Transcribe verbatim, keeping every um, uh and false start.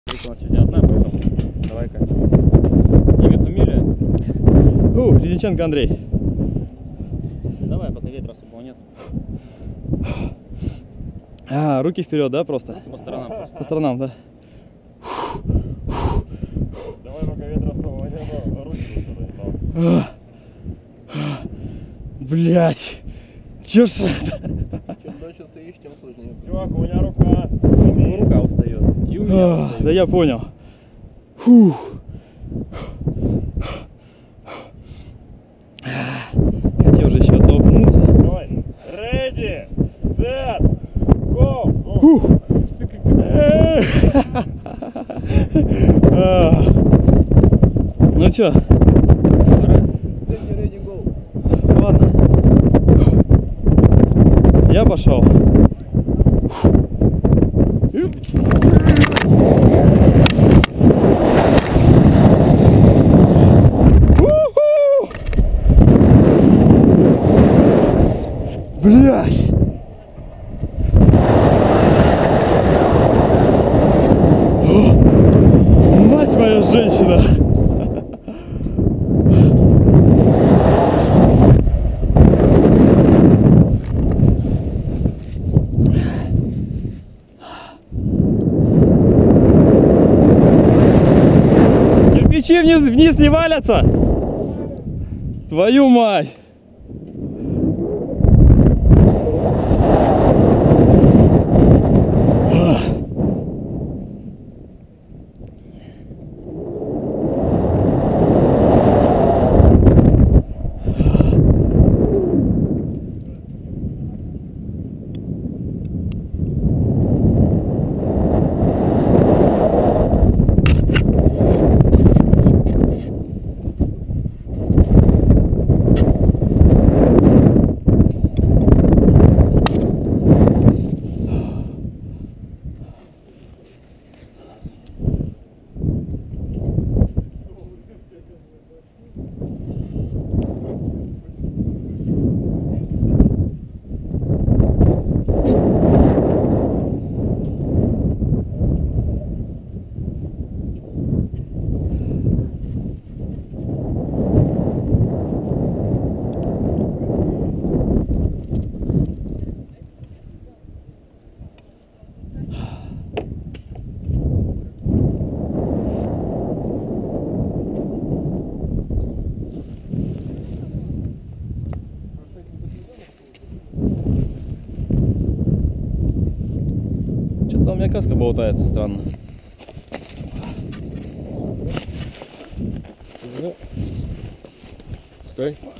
У нас сегодня одна, поэтому давай-ка. Имя, фамилия? У, Ледниченко Андрей. Давай, пока ветра особого нет. А, руки вперед, да, просто? По сторонам просто. По сторонам, да. Давай, пока ветра особого нет, руки туда не. Блять. Чё ж? Чем дольше стоишь, тем сложнее. Чувак, у меня рука. Рука устает. И у меня А, устает. да я понял. Фух. Хотел же еще оттолкнуться. Давай. Ready, set, go. Фух. А. Ну чё? Ready, go. Ладно. Я пошел. Блять! Мать моя женщина! Кирпичи вниз, вниз не валятся! Твою мать! Что-то у меня каска болтается, странно. Стой.